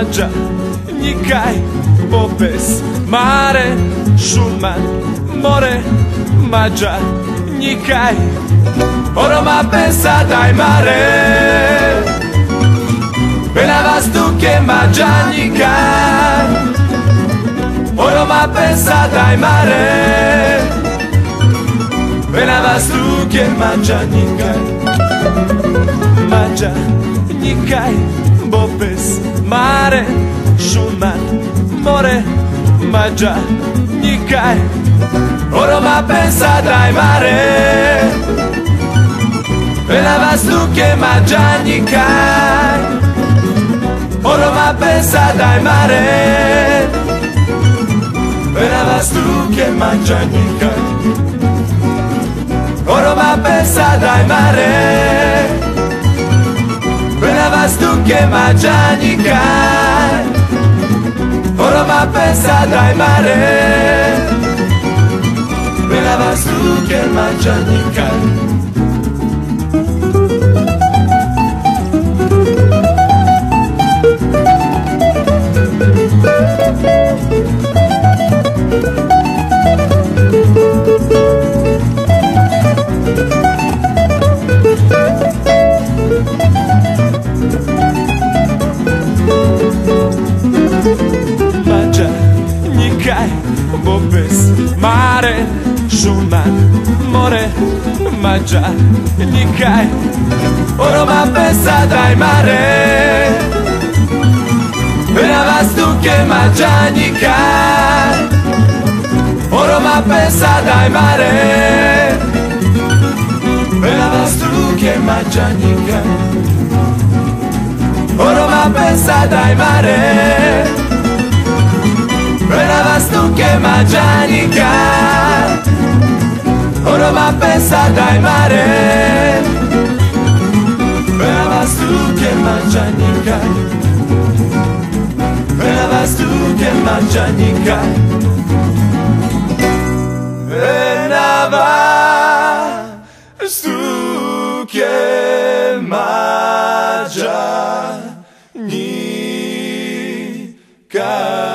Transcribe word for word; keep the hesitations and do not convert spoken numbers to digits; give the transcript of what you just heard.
Magia, nikaj popes mare Šuman, more Magia, nikaj Oroma pensa dai mare Pena vas tu che Magia, nikaj Oroma pensa dai mare Pena vas tu che Magia, nikaj Magia, nikaj popes mare Šuman, more Magia, nikaj Oroma pensa dai mare Pena vas tu che Magia, nikaj Oroma pensa dai mare Pena vas tu che Magia, nikaj Oroma pensa dai mare Pena vas tu che Magia, nikaj Oroma pensa dai mare Pena vas tu che Magia, nikaj Magia, nikaj popes mare Šuman, more Magia, nikaj Oroma pensa dai mare Pena vas tu che Magia, nikaj Oroma pensa dai mare Pena vas tu che Magia, nikaj Oroma pensa dai mare Pena vas tu che Magia, nikaj Oroma pensa dai mare Pena vas tu che Magia, nikaj Pena vas tu che Magia, nikaj Pena vas tu che Magia, nikaj